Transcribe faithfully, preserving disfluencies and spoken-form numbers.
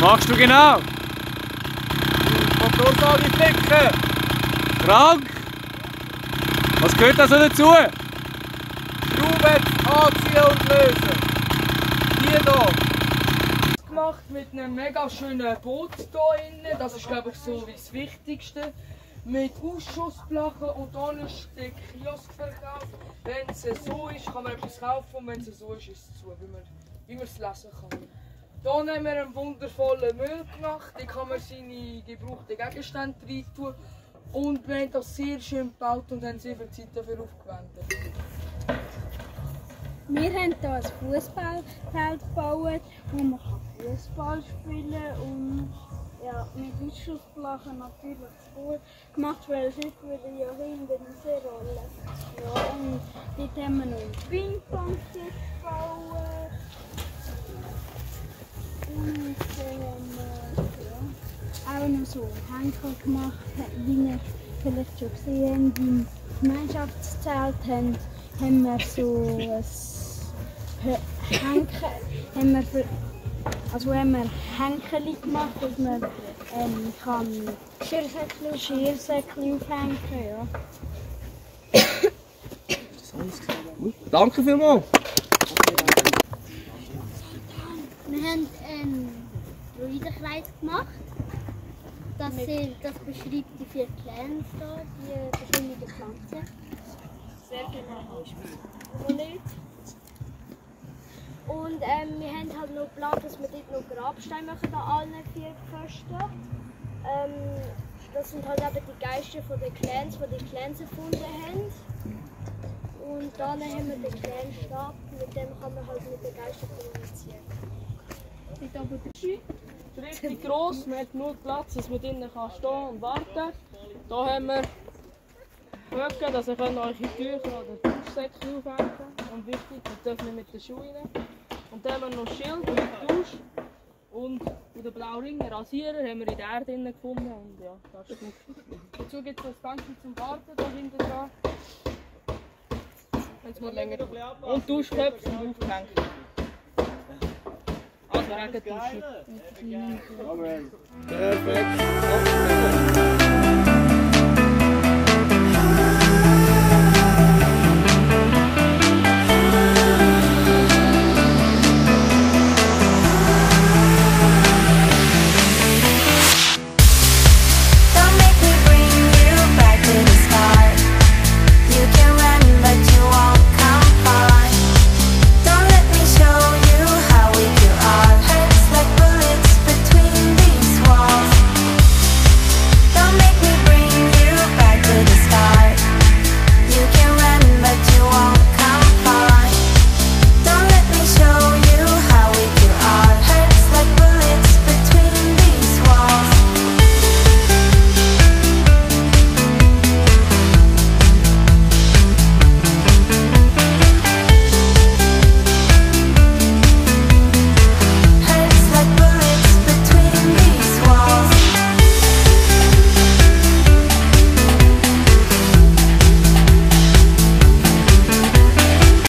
machst du genau? Motorsäge flicken. Krank? Was gehört da so dazu? Schrauben anziehen und lösen. Hier hier. Gemacht mit einem mega schönen Boot hier innen. Das ist, glaube ich, so wie das Wichtigste. Mit Ausschussplachen und dann ist der Kiosk verkauft. Wenn es so ist, kann man etwas kaufen und wenn es so ist, ist es zu, wie man, wie man es lesen kann. Hier haben wir einen wundervollen Müll gemacht. Da kann man seine gebrauchten Gegenstände rein tun. Und wir haben das sehr schön gebaut und haben sehr viel Zeit dafür aufgewendet. Wir haben hier ein Fußballfeld gebaut, wo man Fußball spielen kann. Und ja, mit Ausschussplachen natürlich voll gemacht, weil sonst würde ja hinten rausrollen. Ja, und dort haben wir noch ein Ping-Pong-Set gebaut. Und dann haben wir ja, auch noch so Henker gemacht, wie wir vielleicht schon gesehen haben, im Gemeinschaftszelt haben, haben wir so ein Henker, haben wir für, also haben wir Henkerli gemacht, dass man ähm, kann Geschirrsäckchen Geschirrsäckchen aufhängen kann. Ja. Danke vielmals. Wir haben einen Druidenkreis gemacht. Das, sind, das beschreibt die vier Clans hier, die verschiedenen Pflanzen. Sehr genau Beispiel. Und ähm, wir haben halt noch geplant, dass wir dort noch Grabsteine machen an allen vier Pfosten. Ähm, das sind halt eben die Geister von den Clans, die die Clans erfunden haben. Und dann haben wir den Clanstab, mit dem kann man halt mit den Geistern kommunizieren. Dort aber der Ski ist richtig gross, man hat genug Platz, dass man drinnen kann stehen und warten kann. Hier haben wir Höcke, dass ihr eure Tücher oder Duschsäcke aufhängen könnt. Und wichtig, wir dürfen nicht mit den Schuhen rein. Und dann haben wir noch Schild mit Dusch. Und den blauen Ring, den Rasierer, haben wir in der Erde gefunden. Und ja, das ist gut. Dazu gibt es das Ganze zum Warten hier hinten dran. Wenn's mal länger und Duschköpfe sind aufgehängt. Also Regenduschen. Perfekt.